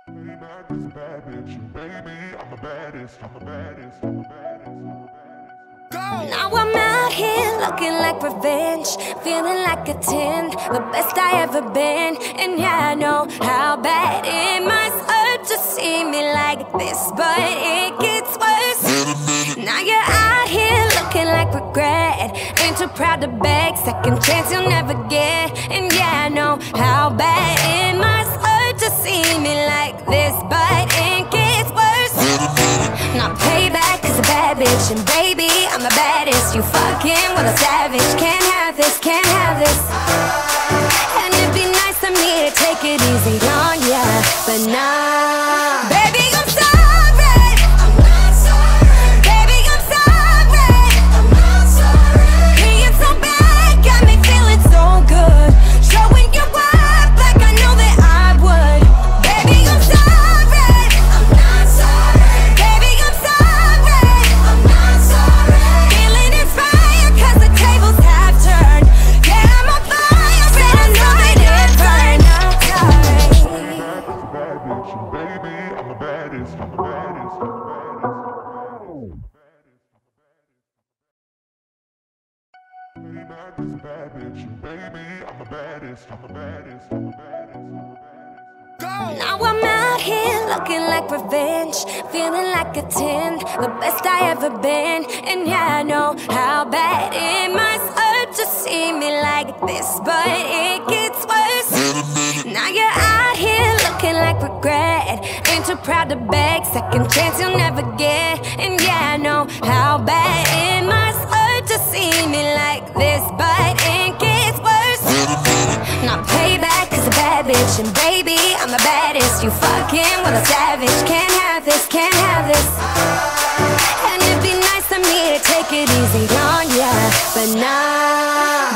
Bad bitch, baby, I'm the baddest, I'm the baddest, I'm the baddest, I'm the baddest. Go! Now I'm out here looking like revenge, feeling like a 10, the best I ever been. And yeah, I know how bad it must hurt to see me like this, but it gets worse. Now you're out here looking like regret, ain't too proud to beg, second chance you'll never get. And yeah, I know how bad it must hurt to see me like this, but it gets worse. Now payback is a bad bitch, and baby, I'm the baddest. You fucking with a savage, can't have this, can't have this. And it'd be nice of me to take it easy on ya, but nah. Baby, I'm sorry, I'm not sorry. Baby, I'm sorry, I'm not sorry. Being so bad got me feeling so good, showing you up like I know that I would. Baby, I'm sorry, I'm not sorry. Baby, I'm sorry, I'm not sorry. Feeling inspired 'cause the tables have turned. Yeah, I'm on fire, and I know that it burned. I'm sorry. Bad bitch, baby, I'm the baddest, I'm the baddest, I'm the baddest. Bad bitch, baby, I'm the baddest, I'm the baddest, I'm the baddest, I'm the baddest. Go! Now I'm out here looking like revenge, feeling like a 10, the best I ever been. And yeah, I know how bad it must hurt to see me like this, but it gets worse. Now you're out here looking like regret, ain't too proud to beg, second chance you'll never get. And yeah, I know how bad it must hurt to see me like this, but it gets worse. Now payback is a bad bitch, and baby, I'm the baddest. You fucking with a savage, can't have this, can't have this. And it'd be nice of me to take it easy on ya, but nah.